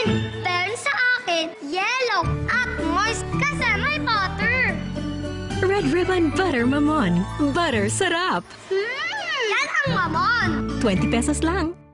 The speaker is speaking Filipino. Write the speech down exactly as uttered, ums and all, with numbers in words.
akin. Pero sa akin, yellow at moist kasi may butter. Red Ribbon Butter Mamon. Butter sarap. Hmm, yan ang mamon. twenty pesos lang.